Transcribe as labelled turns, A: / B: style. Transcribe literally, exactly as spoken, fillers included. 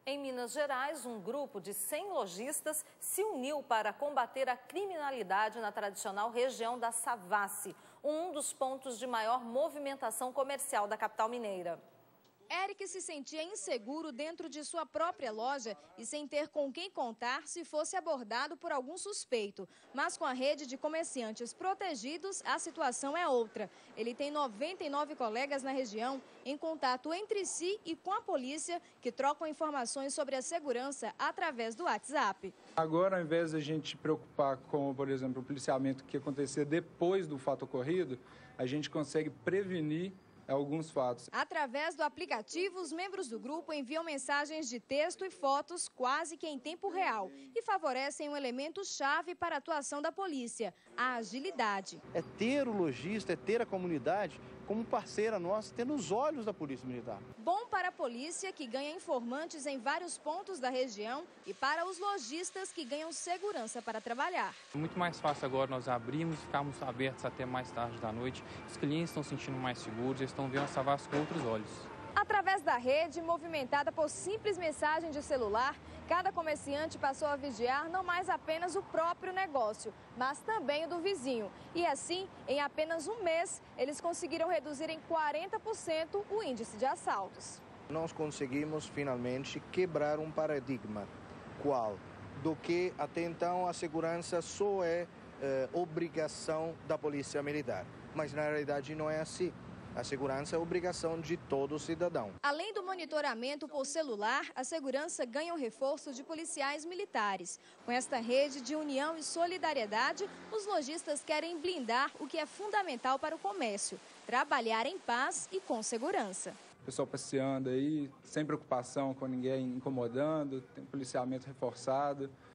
A: Em Minas Gerais, um grupo de cem lojistas se uniu para combater a criminalidade na tradicional região da Savassi, um dos pontos de maior movimentação comercial da capital mineira.
B: Eric se sentia inseguro dentro de sua própria loja e sem ter com quem contar se fosse abordado por algum suspeito. Mas com a rede de comerciantes protegidos, a situação é outra. Ele tem noventa e nove colegas na região em contato entre si e com a polícia, que trocam informações sobre a segurança através do WhatsApp.
C: Agora, ao invés de a gente se preocupar com, por exemplo, o policiamento que acontecer depois do fato ocorrido, a gente consegue prevenir alguns fatos.
B: Através do aplicativo, os membros do grupo enviam mensagens de texto e fotos quase que em tempo real e favorecem um elemento-chave para a atuação da polícia, a agilidade.
D: É ter o lojista, é ter a comunidade como parceira nossa, ter nos olhos da Polícia Militar.
B: Bom para a polícia, que ganha informantes em vários pontos da região, e para os lojistas, que ganham segurança para trabalhar.
E: É muito mais fácil agora nós abrirmos e ficarmos abertos até mais tarde da noite. Os clientes estão se sentindo mais seguros, eles estão vendo a Savassi com outros olhos.
B: Através da rede, movimentada por simples mensagem de celular, cada comerciante passou a vigiar não mais apenas o próprio negócio, mas também o do vizinho. E assim, em apenas um mês, eles conseguiram reduzir em quarenta por cento o índice de assaltos.
D: Nós conseguimos finalmente quebrar um paradigma, qual? Do que até então a segurança só é eh, obrigação da Polícia Militar. Mas na realidade não é assim. A segurança é obrigação de todo cidadão.
B: Além do monitoramento por celular, a segurança ganha um reforço de policiais militares. Com esta rede de união e solidariedade, os lojistas querem blindar o que é fundamental para o comércio: trabalhar em paz e com segurança.
C: O pessoal passeando aí, sem preocupação com ninguém incomodando, tem um policiamento reforçado.